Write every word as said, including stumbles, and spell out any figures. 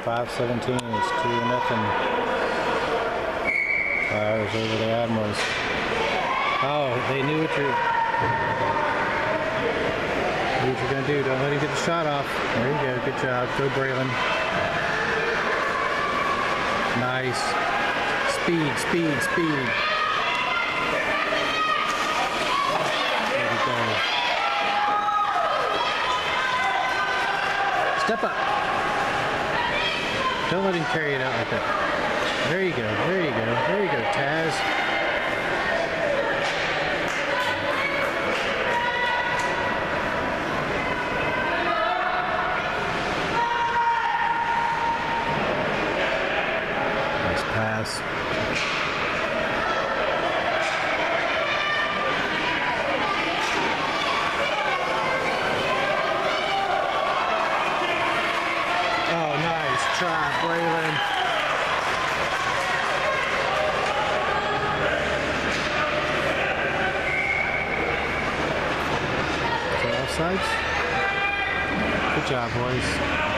five seventeen. It's two nothing. Flyers over the Admirals. Oh, they knew what you're knew what you're gonna do. Don't let him get the shot off. There you go. Good job. Go Braylon. Nice. Speed, speed, speed. There we go. Step up. Don't let him carry it out like that. There you go. There you go. There you go, Taz. Nice pass. Oh, nice try, Braylon. Offsides. Good job, boys.